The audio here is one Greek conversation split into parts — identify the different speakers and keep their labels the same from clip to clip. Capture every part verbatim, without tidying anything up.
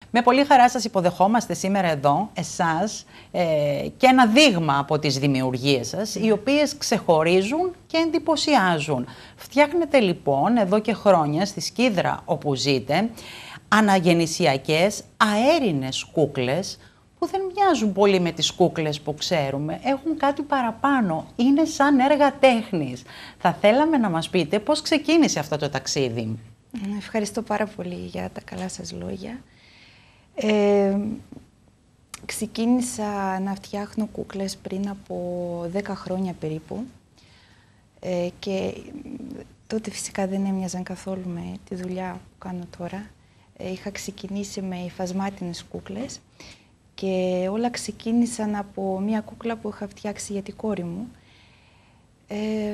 Speaker 1: Με πολύ χαρά σας υποδεχόμαστε σήμερα εδώ, εσάς, ε, και ένα δείγμα από τις δημιουργίες σας, οι οποίες ξεχωρίζουν και εντυπωσιάζουν. Φτιάχνετε λοιπόν εδώ και χρόνια στη Σκύδρα όπου ζείτε, αναγεννησιακές αέρινες κούκλες, που δεν μοιάζουν πολύ με τις κούκλες που ξέρουμε, έχουν κάτι παραπάνω, είναι σαν έργα τέχνης. Θα θέλαμε να μας πείτε πώς ξεκίνησε αυτό το ταξίδι.
Speaker 2: Ευχαριστώ πάρα πολύ για τα καλά σας λόγια. Ε, ξεκίνησα να φτιάχνω κούκλες πριν από δέκα χρόνια περίπου ε, και τότε φυσικά δεν έμοιαζαν καθόλου με τη δουλειά που κάνω τώρα. Ε, είχα ξεκινήσει με υφασμάτινες κούκλες και όλα ξεκίνησαν από μία κούκλα που είχα φτιάξει για την κόρη μου. Ε,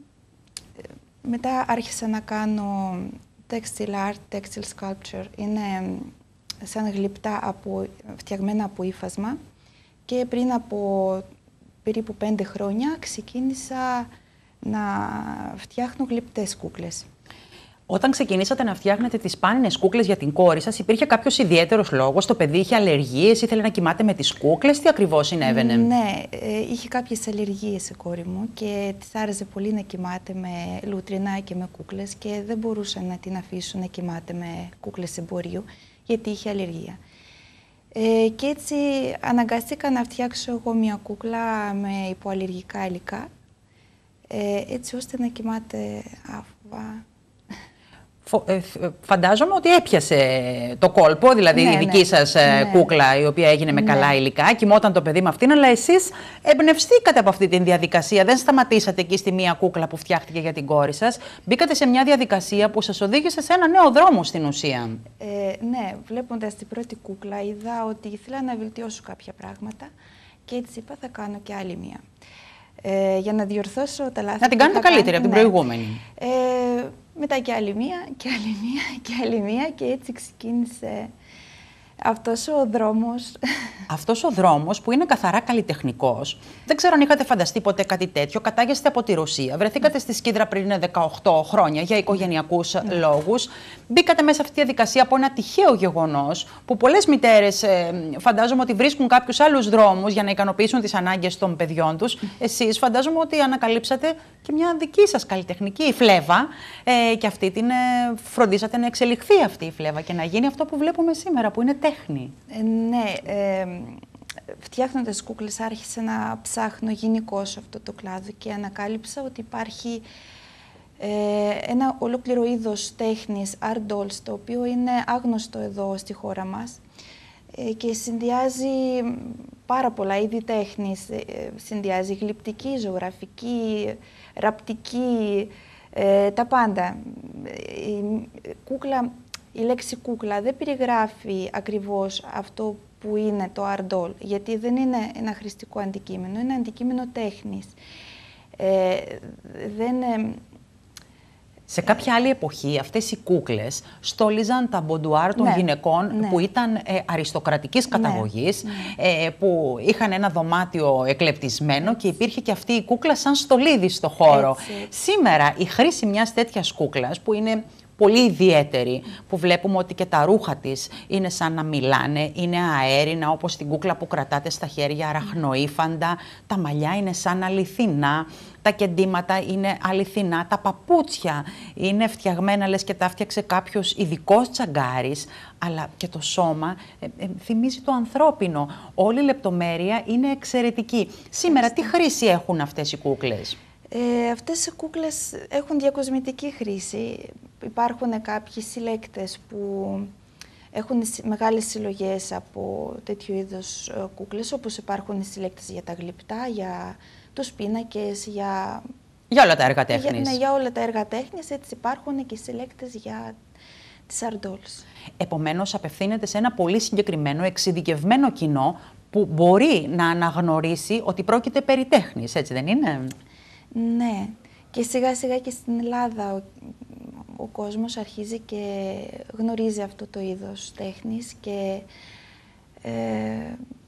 Speaker 2: μετά άρχισα να κάνω textile art, textile sculpture. Είναι σαν γλυπτά από, φτιαγμένα από ύφασμα και πριν από περίπου πέντε χρόνια ξεκίνησα να φτιάχνω γλυπτές κούκλες.
Speaker 1: Όταν ξεκινήσατε να φτιάχνετε τις σπάνινες κούκλες για την κόρη σας, υπήρχε κάποιος ιδιαίτερος λόγος? Το παιδί είχε αλλεργίες, ήθελε να κοιμάται με τις κούκλες, τι ακριβώς συνέβαινε?
Speaker 2: Ναι, είχε κάποιες αλλεργίες η κόρη μου και της άρεσε πολύ να κοιμάται με λούτρινα και με κούκλες και δεν μπορούσα να την αφήσω να κοιμάται με κούκλες εμπορίου, γιατί είχε αλλεργία. Ε, και έτσι αναγκαστήκα να φτιάξω εγώ μια κούκλα με υποαλλεργικά υλικά, ε, έτσι ώστε να κοιμάται άφοβα.
Speaker 1: Φαντάζομαι ότι έπιασε το κόλπο, δηλαδή ναι, η δική ναι, σας ναι. κούκλα, η οποία έγινε με ναι. καλά υλικά, κοιμόταν το παιδί με αυτήν, αλλά εσείς εμπνευστήκατε από αυτή τη διαδικασία. Δεν σταματήσατε εκεί στη μία κούκλα που φτιάχτηκε για την κόρη σας. Μπήκατε σε μια διαδικασία που σας οδήγησε σε ένα νέο δρόμο στην ουσία.
Speaker 2: Ε, ναι, βλέποντας την πρώτη κούκλα, είδα ότι ήθελα να βελτιώσω κάποια πράγματα και έτσι είπα θα κάνω και άλλη μία. Ε, για να διορθώσω τα λάθη.
Speaker 1: Να την κάνετε καλύτερη από την ναι. προηγούμενη.
Speaker 2: Ε, μετά και άλλη μία, και άλλη μία, και άλλη μία και έτσι ξεκίνησε αυτός ο δρόμος.
Speaker 1: Αυτός ο δρόμος που είναι καθαρά καλλιτεχνικός. Δεν ξέρω αν είχατε φανταστεί ποτέ κάτι τέτοιο. Κατάγεστε από τη Ρωσία. Βρεθήκατε στη Σκύδρα πριν δεκαοκτώ χρόνια για οικογενειακούς mm. λόγους. Μπήκατε μέσα σε αυτή τη διαδικασία από ένα τυχαίο γεγονός που πολλές μητέρες ε, φαντάζομαι ότι βρίσκουν κάποιους άλλους δρόμους για να ικανοποιήσουν τις ανάγκες των παιδιών τους. Mm. Εσείς φαντάζομαι ότι ανακαλύψατε και μια δική σας καλλιτεχνική φλέβα ε, και αυτή την ε, φροντίσατε να εξελιχθεί αυτή η φλέβα και να γίνει αυτό που βλέπουμε σήμερα, που είναι τέχνη.
Speaker 2: Ε, ναι, ε, φτιάχνοντας κούκλες άρχισα να ψάχνω γενικώς αυτό το κλάδο και ανακάλυψα ότι υπάρχει ε, ένα ολόκληρο είδος τέχνης, art dolls, το οποίο είναι άγνωστο εδώ στη χώρα μας ε, και συνδυάζει πάρα πολλά είδη τέχνης. Ε, συνδυάζει γλυπτική, ζωγραφική, ραπτική, ε, τα πάντα. Η κούκλα, η λέξη κούκλα δεν περιγράφει ακριβώς αυτό που είναι το art doll, γιατί δεν είναι ένα χρηστικό αντικείμενο, είναι αντικείμενο τέχνης. Ε, δεν... Ε,
Speaker 1: Σε κάποια άλλη εποχή αυτές οι κούκλες στόλιζαν τα μποντουάρ των ναι, γυναικών ναι. που ήταν ε, αριστοκρατικής καταγωγής, ναι, ναι. Ε, που είχαν ένα δωμάτιο εκλεπτισμένο έτσι. Και υπήρχε και αυτή η κούκλα σαν στολίδι στο χώρο. Έτσι. Σήμερα η χρήση μιας τέτοιας κούκλας που είναι πολύ ιδιαίτερη, που βλέπουμε ότι και τα ρούχα της είναι σαν να μιλάνε, είναι αέρινα, όπως την κούκλα που κρατάτε στα χέρια, αραχνοήφαντα, τα μαλλιά είναι σαν αληθινά, τα κεντήματα είναι αληθινά, τα παπούτσια είναι φτιαγμένα, λες και τα φτιάξε κάποιος ειδικός τσαγκάρης, αλλά και το σώμα ε, ε, θυμίζει το ανθρώπινο. Όλη η λεπτομέρεια είναι εξαιρετική. Σήμερα τι χρήση έχουν αυτές οι κούκλες?
Speaker 2: Ε, αυτές οι κούκλες έχουν διακοσμητική χρήση. Υπάρχουν κάποιοι συλλέκτες που έχουν μεγάλες συλλογές από τέτοιου είδους κούκλες, όπως υπάρχουν οι συλλέκτες για τα γλυπτά, για τους πίνακες, για...
Speaker 1: Για όλα τα έργα τέχνης.
Speaker 2: Για, ναι, για όλα τα έργα τέχνης, έτσι υπάρχουν και συλλέκτες για τις art dolls.
Speaker 1: Επομένως, απευθύνεται σε ένα πολύ συγκεκριμένο, εξειδικευμένο κοινό που μπορεί να αναγνωρίσει ότι πρόκειται περί τέχνης, έτσι δεν είναι?
Speaker 2: Ναι, και σιγά σιγά και στην Ελλάδα ο, ο κόσμος αρχίζει και γνωρίζει αυτό το είδος τέχνης και ε,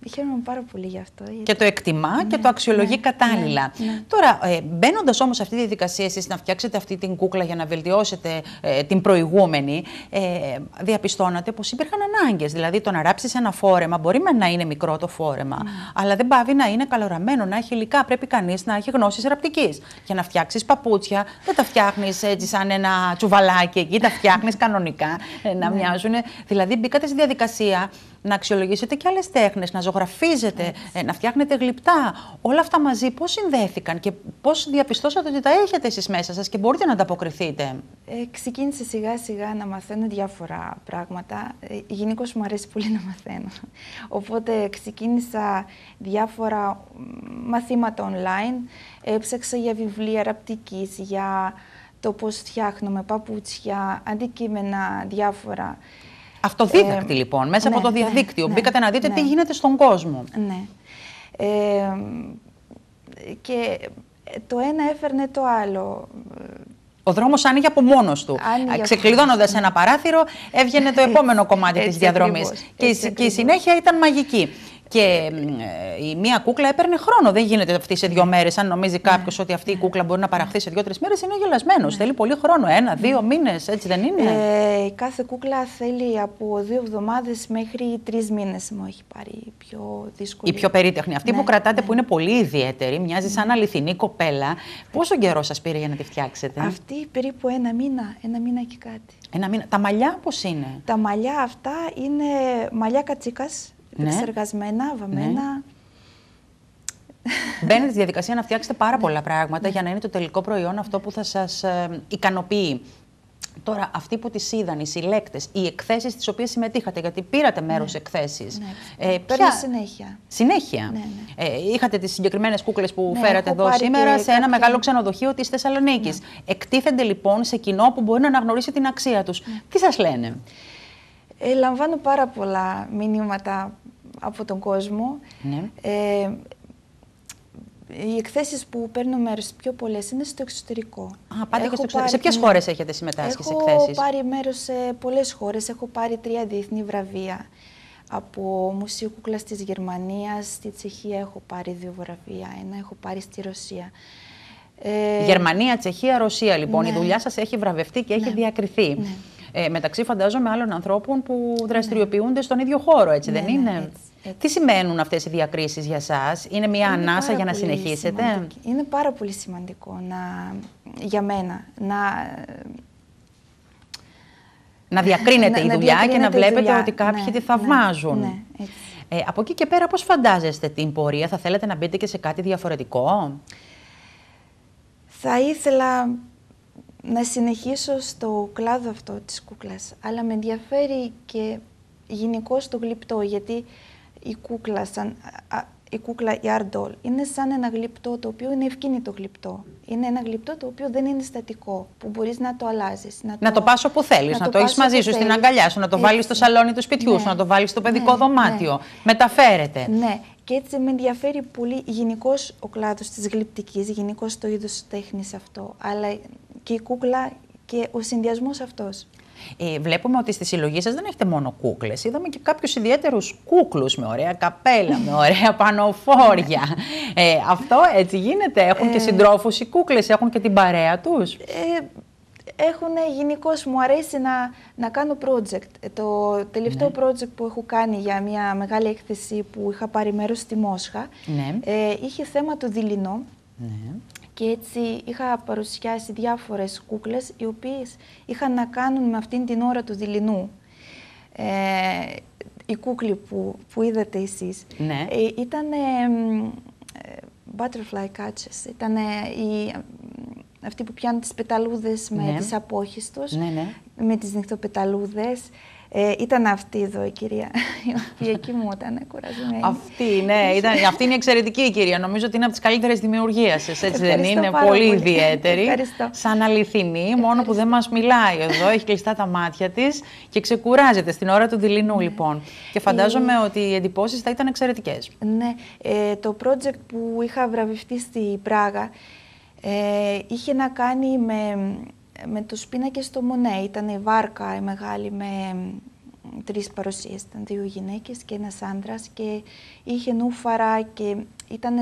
Speaker 2: Χαίρομαι πάρα πολύ γι' αυτό. Γιατί...
Speaker 1: Και το εκτιμά
Speaker 2: ναι,
Speaker 1: και το αξιολογεί
Speaker 2: ναι,
Speaker 1: κατάλληλα.
Speaker 2: Ναι, ναι.
Speaker 1: Τώρα, ε, μπαίνοντας όμως σε αυτή τη διαδικασία, εσείς να φτιάξετε αυτή την κούκλα για να βελτιώσετε ε, την προηγούμενη, ε, διαπιστώνατε πως υπήρχαν ανάγκες. Δηλαδή, το να ράψεις ένα φόρεμα μπορεί με να είναι μικρό το φόρεμα, mm. αλλά δεν πάβει να είναι καλοραμένο, να έχει υλικά. Πρέπει κανείς να έχει γνώσεις ραπτικής. Για να φτιάξεις παπούτσια, δεν τα φτιάχνεις έτσι σαν ένα τσουβαλάκι εκεί, τα φτιάχνεις κανονικά, ε, να μοιάζουν. Δηλαδή, μπήκατε στη διαδικασία να αξιολογήσετε και άλλες τέχνες, να ζωγραφίζετε, ε, να φτιάχνετε γλυπτά. Όλα αυτά μαζί πώς συνδέθηκαν και πώς διαπιστώσατε ότι τα έχετε εσείς μέσα σας και μπορείτε να ανταποκριθείτε?
Speaker 2: Ε, ξεκίνησα σιγά σιγά να μαθαίνω διάφορα πράγματα. Ε, γενικώς μου αρέσει πολύ να μαθαίνω. Οπότε ξεκίνησα διάφορα μαθήματα online. Έψαξα για βιβλία ραπτικής, για το πώς φτιάχνουμε παπούτσια, αντικείμενα διάφορα.
Speaker 1: Αυτοδίδακτη ε, λοιπόν, μέσα ναι, από το διαδίκτυο. Ναι, μπήκατε να δείτε ναι, τι γίνεται στον κόσμο.
Speaker 2: Ναι. Ε, και το ένα έφερνε το άλλο.
Speaker 1: Ο δρόμος άνοιγε από μόνος του. Ξεκλειδώνοντας ναι, ένα παράθυρο, έβγαινε το επόμενο κομμάτι έτσι, της διαδρομής. Ακριβώς, και, έτσι, και η συνέχεια ήταν μαγική. Και ε, η μία κούκλα έπαιρνε χρόνο. Δεν γίνεται αυτή σε δύο μέρες. Αν νομίζει κάποιος ναι, ότι αυτή η κούκλα μπορεί να παραχθεί σε δύο-τρεις μέρες, είναι γελασμένος. Ναι. Θέλει πολύ χρόνο. Ένα, δύο ναι, μήνες, έτσι δεν είναι?
Speaker 2: Ε, κάθε κούκλα θέλει από δύο εβδομάδες μέχρι τρεις μήνες. Μου έχει πάρει πιο δύσκολη.
Speaker 1: Η πιο περίτεχνη. Αυτή ναι, που κρατάτε ναι, που είναι πολύ ιδιαίτερη, μοιάζει σαν αληθινή κοπέλα. Πόσο καιρό σας πήρε για να τη φτιάξετε?
Speaker 2: Αυτή περίπου ένα μήνα, ένα μήνα και κάτι.
Speaker 1: Ένα μήνα. Τα μαλλιά πώς είναι?
Speaker 2: Τα μαλλιά αυτά είναι μαλλιά κατσίκας. Εξεργασμένα, ναι, βαμμένα. Ναι.
Speaker 1: Μπαίνετε στη διαδικασία να φτιάξετε πάρα πολλά πράγματα ναι, για να είναι το τελικό προϊόν αυτό που θα σας ε, ικανοποιεί. Τώρα, αυτοί που τις είδαν, οι συλλέκτες, οι εκθέσεις στις οποίες συμμετείχατε, γιατί πήρατε μέρος σε ναι, εκθέσεις.
Speaker 2: Ναι. Ε, Παίρνω συνέχεια.
Speaker 1: Συνέχεια. Ναι, ναι. Ε, είχατε τις συγκεκριμένες κούκλες που ναι, φέρατε εδώ σήμερα σε
Speaker 2: κάποια...
Speaker 1: ένα μεγάλο ξενοδοχείο της Θεσσαλονίκης. Ναι. Εκτίθενται λοιπόν σε κοινό που μπορεί να αναγνωρίσει την αξία τους. Ναι. Τι σας λένε?
Speaker 2: Ε, λαμβάνω πάρα πολλά μηνύματα από τον κόσμο. Ναι. Ε, οι εκθέσεις που παίρνω μέρος πιο πολλές είναι στο εξωτερικό.
Speaker 1: Α, πάτε και στο εξωτερικό. Σε ποιες χώρες έχετε συμμετάσχει σε εκθέσεις?
Speaker 2: Έχω πάρει μέρος σε πολλές χώρες. Έχω πάρει τρία διεθνή βραβεία. Από Μουσείο Κούκλας της Γερμανίας, στη Τσεχία έχω πάρει δύο βραβεία. Ένα έχω πάρει στη Ρωσία.
Speaker 1: Ε, Γερμανία, Τσεχία, Ρωσία λοιπόν. Ναι. Η δουλειά σας έχει βραβευτεί και έχει ναι, διακριθεί. Ναι. Ε, μεταξύ φαντάζομαι άλλων ανθρώπων που δραστηριοποιούνται ναι, στον ίδιο χώρο, έτσι ναι, δεν είναι? Ναι, έτσι, έτσι. Τι σημαίνουν αυτές οι διακρίσεις για σας? Είναι μια είναι ανάσα για να συνεχίσετε?
Speaker 2: Σημαντική. Είναι πάρα πολύ σημαντικό να, για μένα να...
Speaker 1: Να διακρίνεται η
Speaker 2: να,
Speaker 1: δουλειά
Speaker 2: να
Speaker 1: και να βλέπετε
Speaker 2: δουλειά.
Speaker 1: ότι κάποιοι
Speaker 2: ναι,
Speaker 1: τη θαυμάζουν.
Speaker 2: Ναι, ναι,
Speaker 1: ε, από εκεί και πέρα πώς φαντάζεστε την πορεία? Θα θέλετε να μπείτε και σε κάτι διαφορετικό?
Speaker 2: Θα ήθελα να συνεχίσω στο κλάδο αυτό της κούκλας, αλλά με ενδιαφέρει και γενικώς το γλυπτό, γιατί η κούκλα, σαν, α, η κούκλα, η art doll, είναι σαν ένα γλυπτό το οποίο είναι ευκίνητο γλυπτό. Είναι ένα γλυπτό το οποίο δεν είναι στατικό, που μπορείς να το αλλάζεις. Να,
Speaker 1: να το, το πας όπου θέλεις, να, να το, το έχεις μαζί σου στην αγκαλιά σου, να το βάλεις στο σαλόνι του σπιτιού ναι, σου, να το βάλεις στο παιδικό ναι, δωμάτιο. Ναι. Μεταφέρεται.
Speaker 2: Ναι. Και έτσι με ενδιαφέρει πολύ γενικώς ο κλάδος της γλυπτικής, γενικώς το είδος τέχνης αυτό, αλλά και η κούκλα και ο συνδυασμός αυτός.
Speaker 1: Ε, βλέπουμε ότι στη συλλογή σας δεν έχετε μόνο κούκλες. Είδαμε και κάποιους ιδιαίτερους κούκλους με ωραία καπέλα, με ωραία πανοφόρια. ε, αυτό έτσι γίνεται? Έχουν ε, και συντρόφους οι κούκλες, έχουν και την παρέα τους?
Speaker 2: Ε, έχουν γενικώς, μου αρέσει να, να κάνω project. Το τελευταίο ναι, project που έχω κάνει για μια μεγάλη έκθεση που είχα πάρει μέρος στη Μόσχα, ναι, ε, είχε θέμα το δειλινό. Ναι. Και έτσι είχα παρουσιάσει διάφορες κούκλες οι οποίες είχαν να κάνουν με αυτήν την ώρα του δειλινού. Ε, η κούκλη που, που είδατε εσείς ναι, ε, ήταν ε, butterfly catches, ήταν η, αυτοί που πιάνουν τις πεταλούδες με ναι, τις απόχες τους, ναι, ναι, με τις νυχτοπεταλούδες. Ε, ήταν αυτή εδώ η κυρία, η οποία εκεί μου ήταν κουρασμένη.
Speaker 1: Αυτή, ναι, ήταν, αυτή είναι εξαιρετική η κυρία. Νομίζω ότι είναι από τις καλύτερες δημιουργίες σας, έτσι δεν είναι? Πολύ, πολύ ιδιαίτερη. Ευχαριστώ. Σαν αληθινή, Ευχαριστώ. Μόνο που δεν μας μιλάει εδώ, έχει κλειστά τα μάτια της και ξεκουράζεται στην ώρα του δειλινού, ναι, λοιπόν. Και φαντάζομαι ε... ότι οι εντυπώσεις θα ήταν εξαιρετικές.
Speaker 2: Ναι, ε, το project που είχα βραβευτεί στη Πράγα ε, είχε να κάνει με... με τους πίνακες στο Μονέ. Ήταν η βάρκα η μεγάλη με τρεις παρουσίες. Ήταν δύο γυναίκες και ένας άντρας και είχε νούφαρα και ήταν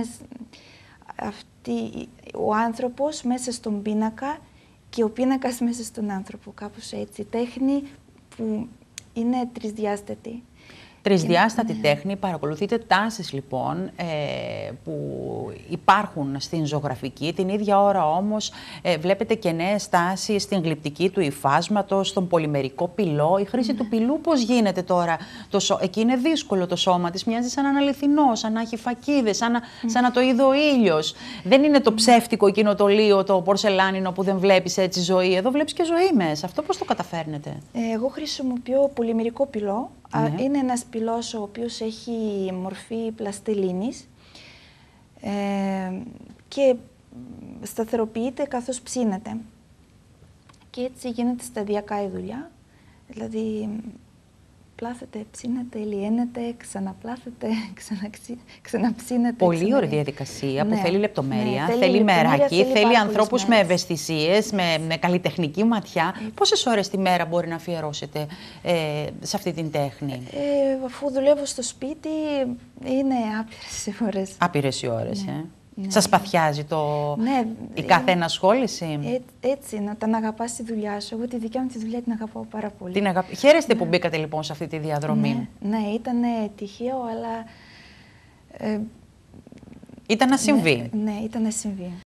Speaker 2: αυτή, ο άνθρωπος μέσα στον πίνακα και ο πίνακας μέσα στον άνθρωπο. Κάπως έτσι. Τέχνη που είναι τρισδιάστατη.
Speaker 1: Τρισδιάστατη ναι. τέχνη. Παρακολουθείτε τάσεις λοιπόν ε, που υπάρχουν στην ζωγραφική. Την ίδια ώρα όμως ε, βλέπετε και νέες τάσεις στην γλυπτική του υφάσματος, στον πολυμερικό πυλό. Η χρήση mm. του πυλού πώς γίνεται τώρα. Το σω... Εκεί είναι δύσκολο το σώμα της. Μοιάζει σαν να είναι αληθινό, σαν να έχει φακίδες, σαν να, mm. σαν να το είδε ο ήλιος. Δεν είναι το ψεύτικο εκείνο το λίο, το πορσελάνινο που δεν βλέπεις έτσι ζωή. Εδώ βλέπεις και ζωή μέσα. Αυτό πώς το καταφέρνετε?
Speaker 2: Ε, εγώ χρησιμοποιώ πολυμερικό πυλό. Ναι. Είναι ένας πυλός ο οποίος έχει μορφή πλαστελίνης ε, και σταθεροποιείται καθώς ψήνεται. Και έτσι γίνεται σταδιακά η δουλειά, δηλαδή πλάθεται, ψήνεται, λιένεται, ξαναπλάθεται, ξαναξι... ξαναψήνεται.
Speaker 1: Πολύ
Speaker 2: ξανα...
Speaker 1: ωραία διαδικασία που
Speaker 2: ναι.
Speaker 1: θέλει λεπτομέρεια,
Speaker 2: ναι.
Speaker 1: θέλει,
Speaker 2: θέλει
Speaker 1: μεράκι, θέλει, θέλει ανθρώπους
Speaker 2: μέρες.
Speaker 1: με ευαισθησίες, με, με καλλιτεχνική ματιά. Mm. Πόσες ώρες τη μέρα μπορεί να αφιερώσετε ε, σε αυτή την τέχνη?
Speaker 2: Ε, αφού δουλεύω στο σπίτι, είναι άπειρες ώρες.
Speaker 1: Άπειρες οι ώρες,
Speaker 2: ναι.
Speaker 1: ε.
Speaker 2: Ναι.
Speaker 1: Σας παθιάζει το...
Speaker 2: ναι,
Speaker 1: η κάθε ενασχόληση?
Speaker 2: Ε, έτσι, να την αγαπάς τη δουλειά σου. Εγώ τη δικιά μου τη δουλειά την αγαπάω πάρα πολύ.
Speaker 1: Την αγα... Χαίρεστε
Speaker 2: ναι.
Speaker 1: που μπήκατε λοιπόν σε αυτή τη διαδρομή?
Speaker 2: Ναι, ναι, ήταν τυχαίο, αλλά... Ε,
Speaker 1: ήταν να συμβεί.
Speaker 2: Ναι, ναι, ήταν να συμβεί.